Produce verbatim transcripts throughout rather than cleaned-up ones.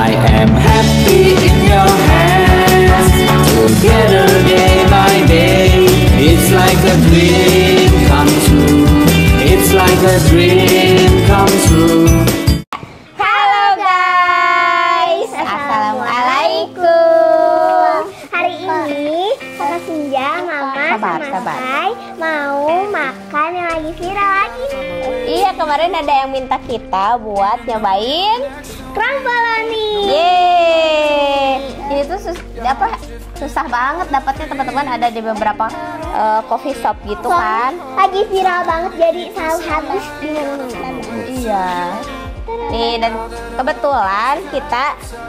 I am happy in your hands. Together day by day, it's like a dream come true. It's like a dream come true. Halo guys, assalamualaikum. Hari ini kakak Senja, mama Sabar, sama sabar. Kai mau makan yang lagi viral lagi nih. Iya, kemarin ada yang minta kita buat nyobain Kerang baloni. Yeay. Ini tuh sus apa susah banget dapatnya teman-teman, ada di beberapa uh, coffee shop gitu kan. Lagi viral banget jadi selalu habis di mana-mana. Iya. Nih, dan kebetulan kita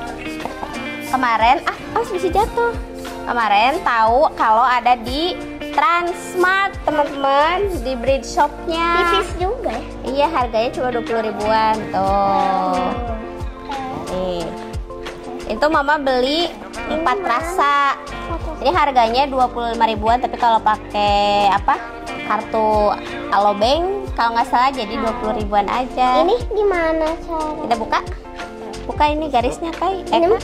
kemarin ah, ah bisa jatuh. Kemarin tahu kalau ada di Transmart teman-teman, di bread shopnya. Tipis juga ya. Iya, harganya cuma dua puluh ribuan tuh. Nih, itu mama beli empat rasa. Ini harganya dua puluh lima ribuan, tapi kalau pakai apa kartu Alobank kalau nggak salah jadi dua puluh ribuan aja. Ini gimana cara? Kita buka, buka ini garisnya Kai. Eh, Ini Kak.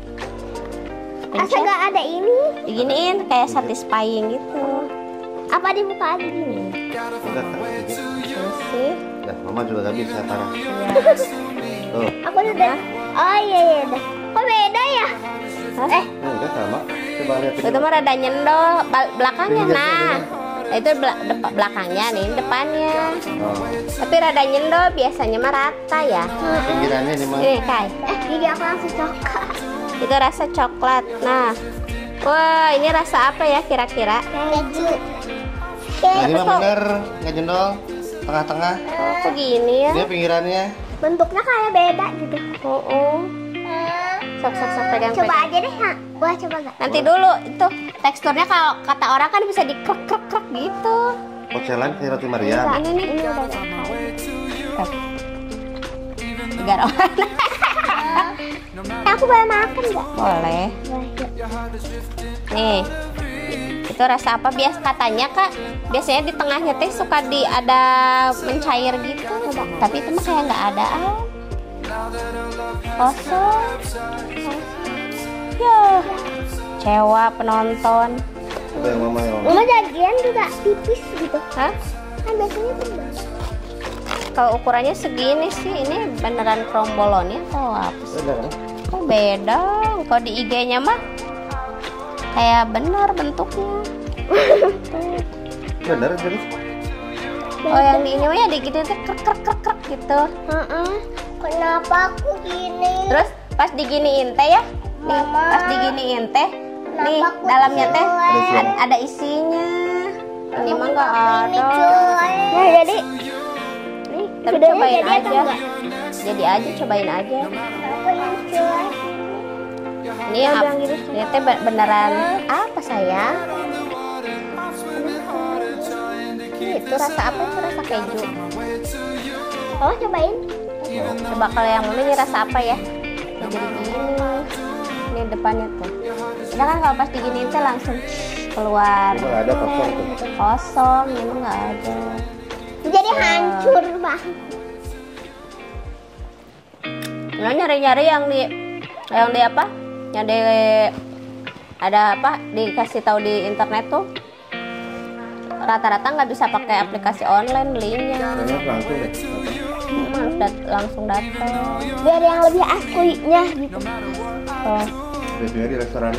Asa gak ada ini? Diginiin kayak satisfying gitu. Apa dibuka aja gini? Udah kan? Terus sih. Ya, mama juga gak bisa parah. Iya. Tuh, Aku udah. Oh iya iya dah. Kok beda ya? Hah? Eh, ini enggak sama. Coba lihat Itu mah rada nyendol bal- belakangnya. Ini Nah, biasanya itu bela- depa- belakangnya nih, ini depannya. Oh, Tapi rada nyendol, biasanya mah rata ya. pinggirannya nih mah. Ini Kai, eh gigi aku langsung coklat. itu rasa coklat. Nah, wah ini rasa apa ya kira-kira? Keju. Nah, ini mah kok- bener, nggak jendol. Tengah-tengah. Oh, kok gini ya? Dia pinggirannya. Bentuknya kayak beda gitu. Oh, oh. Sok sok sok pegang Coba pegang. aja deh, ha. Wah, coba gak? Nanti dulu itu teksturnya kalau kata orang kan bisa dikrek krek krek gitu. Porcelan kayak roti Maria. Ini nih, Ini udah coklat. Garawan. Eh, aku boleh makan nggak? Boleh. Nih, itu rasa apa? Bias katanya kak, biasanya di tengahnya teh suka di ada mencair gitu. Tapi itu mah kayak nggak ada. Ah. Kosong. Ya, cewa penonton. Coba yang mama yang. Mama jadian juga tipis gitu. Hah? Kan biasanya tebal. Kalau ukurannya segini sih, ini beneran krombolonnya atau apa sih? Bener kan? Kok beda? Kalau di I G-nya mah kayak bener bentuknya. Tuh. Bener terus. Oh yang di ini mah ya digituin tuh krek krek krek krek gitu. Heeh. Kenapa aku gini? Terus pas diginiin teh ya, nih Mama. pas diginiin teh, nih Kenapa aku dalamnya teh jelek? ada, ada isinya. Ini mah nggak Ini ada. cuy. Nah, jadi Nih, tapi Videonya cobain jadi atau aja. enggak? Jadi aja cobain aja. aku yang cuy. Ini yang ap- ini teh be- beneran apa sayang? Ini itu rasa apa? Itu rasa keju. Oh, cobain. Coba kalau yang ini rasa apa ya? Nah, jadi gini. Ini depannya tuh. Ini kan kalau pas diginiin teh langsung keluar. Coba nggak ada kosong tuh. Kosong, ini mah nggak ada. Jadi hancur banget. Nah, nyari-nyari yang di yang di apa? Yang di ada apa? Dikasih tahu di internet tuh. Rata-rata nggak bisa pakai aplikasi online belinya. Kayaknya langsung deh. Hmm, harus dat- langsung datang. Biar yang lebih aslinya gitu. Oh. Biasanya di restorannya.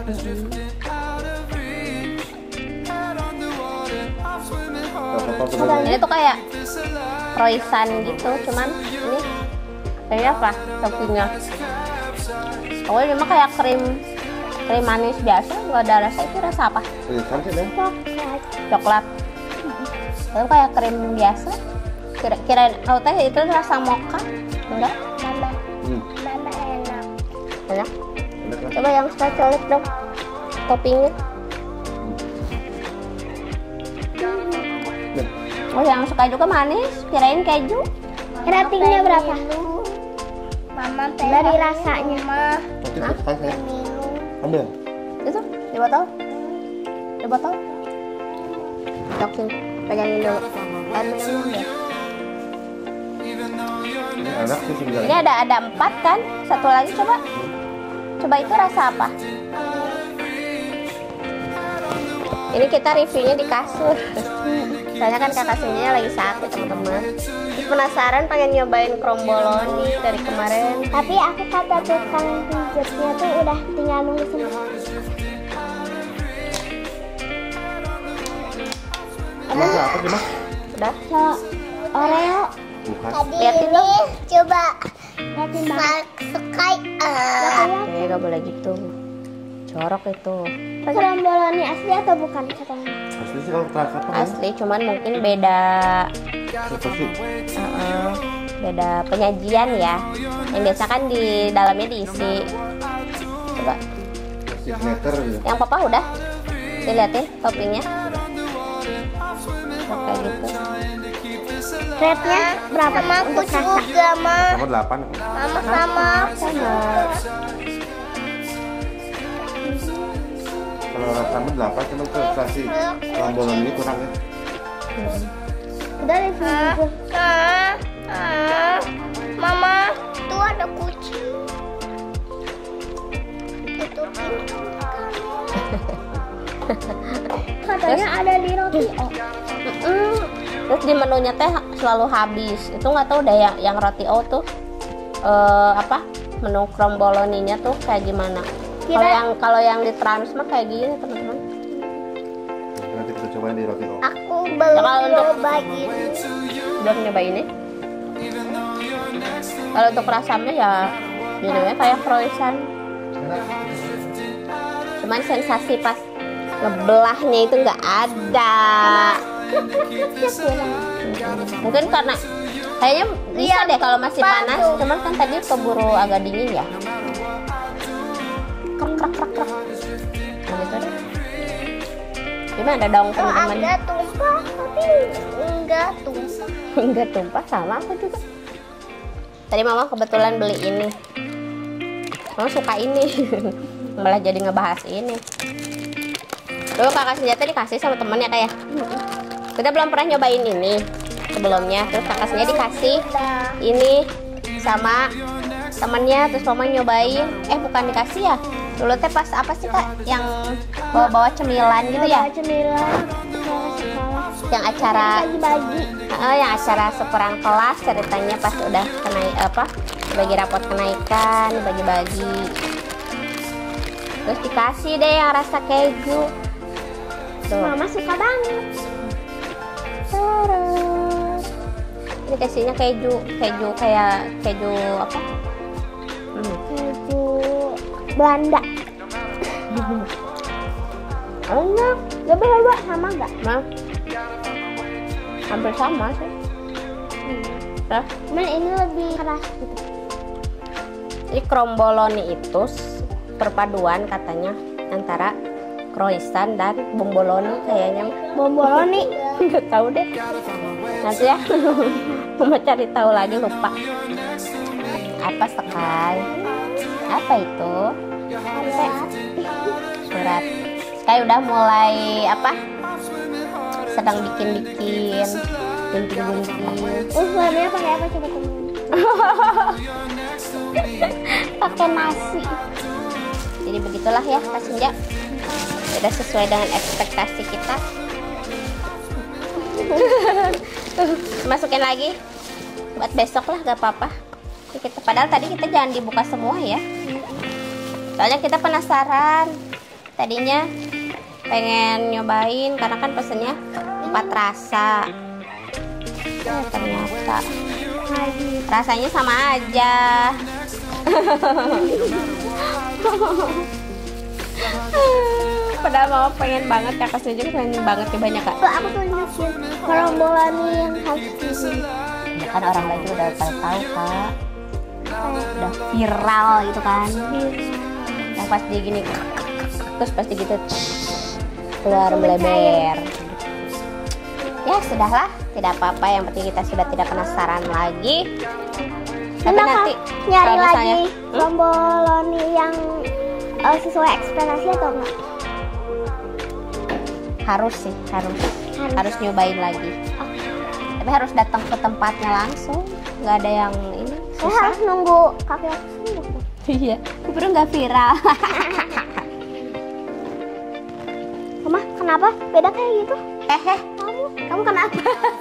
Apa-apa bener. Ini tuh kayak croissant gitu, cuman ini kayaknya apa? Toppingnya. Oh ini mah kayak krim krim manis biasa, nggak ada rasa. Itu rasa apa? Tulisan sih deh. Coklat. Coklat. Itu kayak krim biasa. Kira kira oh teh itu rasa mocha? Enggak? Mama, Hmm. mama enak. Enak. Bener kan? Coba yang suka colet dong. Toppingnya. Nih, Oh yang suka juga manis, kirain keju. Ratingnya berapa? Mama Dari rasanya. nanti selesai saya. Ambil. Itu di botol. Di botol. Cok sini, pegangin dulu. Air minumnya ambil. enak sih sebenarnya. Ini ada ada empat kan? Satu lagi coba. Coba itu rasa apa? Ini kita reviewnya di kasur. Soalnya kan kakak sendirinya lagi sakit teman-teman. Terus penasaran pengen nyobain kromboloni dari kemarin. Tapi aku kata tukang pijatnya tuh udah tinggal nunggu semua. Emang apa sih, Mas? Udah. So, Oreo. Bukan. Tadi Liatin ini dong. coba liatin banget. Sky. Oke, gak boleh gitu. Corok itu. Kromboloni asli atau bukan katanya? Asli sih kalau terasa apa? Asli, cuman mungkin beda Apa sih? uh-uh, beda penyajian ya. Yang biasa kan di dalamnya diisi. Coba. Signature gitu. Yang papa udah diliatin toppingnya. Oh, kayak gitu. Rate-nya berapa? Sama aku juga, Ma. Sama delapan. Mama sama. Sama. Kalau sama delapan cuma ke versi kromboloni ini kurang ya. Udah review juga. Ah, ah, Mama, tuh ada kucing. Tutupin. Katanya ada di roti. Oh. Mm-mm. Terus di menunya teh selalu habis. Itu nggak tahu deh yang yang roti O tuh eh, apa menu kromboloninya tuh kayak gimana. Kalau Kira- yang kalau yang di Trans mah kayak gini teman-teman. Nanti kita cobain di roti O. Aku belum Ya, kalau untuk- coba ini. Belum nyoba ini. Kalau untuk rasanya ya jadinya kayak croissant. Cuman sensasi pas ngebelahnya itu nggak ada. Mungkin karena kayaknya bisa deh kalau masih panas. Cuman kan tadi keburu agak dingin ya. Krek krek krek krek. Nah, gitu deh. Gimana dong Oh, teman-teman? ada tumpah, tapi enggak tumpah. Enggak tumpah, sama aku juga. Tadi mama kebetulan beli ini. Mama suka ini. Malah jadi ngebahas ini. Dulu kakak senjata dikasih sama temennya kayak. Kita belum pernah nyobain ini sebelumnya. Terus kakak senjata dikasih ini sama temennya. Terus mama nyobain. Eh bukan dikasih ya. Dulu teh pas apa sih kak? Yang bawa-bawa cemilan gitu ya? Cemilan. Sekolah. Yang acara Bagi-bagi. Eh, yang acara syukuran kelas ceritanya pas udah kenaik apa bagi rapot kenaikan bagi-bagi terus dikasih deh yang rasa keju tuh. Mama suka banget. Terus ini kasihnya keju keju kayak keju apa hmm. Keju Belanda. enak Coba-coba sama nggak? nah hampir sama sih. Nah, Cuman ini lebih keras gitu. jadi kromboloni itu s- perpaduan katanya antara croissant dan bomboloni kayaknya. Bomboloni. Nggak tahu deh. Nanti ya. Mau cari tahu lagi lupa. Apa Sky? Apa itu? Surat. Sky udah mulai apa? Sedang bikin-bikin, gunting-gunting. Usulnya pakai apa coba teman? Pakai nasi. Jadi begitulah ya Kak Senja. Udah sesuai dengan ekspektasi kita. Masukin lagi buat besok lah, gak apa-apa. Kita padahal tadi kita jangan dibuka semua ya. Soalnya kita penasaran. Tadinya pengen nyobain karena kan pesennya empat rasa. Ya, ternyata rasanya sama aja. Padahal mama pengen banget, kakak sendiri pengen banget nyobainnya kak. Tuh aku tunjukin kromboloni yang khas ini. Ya kan orang lagi udah pada tahu kak, udah viral gitu kan. Yang pas dia gini, terus pasti gitu keluar melebar. Ya sudahlah, tidak apa-apa. Yang penting kita sudah tidak penasaran lagi. Tapi Enak, nanti Kak? Nyari kalau misalnya, lagi hmm? kromboloni yang eh, sesuai ekspektasi atau enggak? harus sih, harus Harus. harus nyobain lagi. Tapi harus datang ke tempatnya langsung, nggak ada yang ini. Saya harus nunggu kakek aku sembuh. Iya, baru nggak viral. Mama, kenapa beda kayak gitu? Hehe, kamu, kamu kenapa?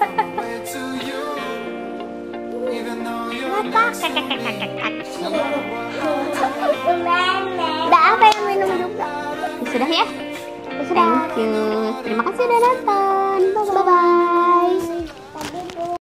Udah apa yang minum juga? Sudah ya? Sudah. Thank you. Terima kasih udah nonton. Bye bye.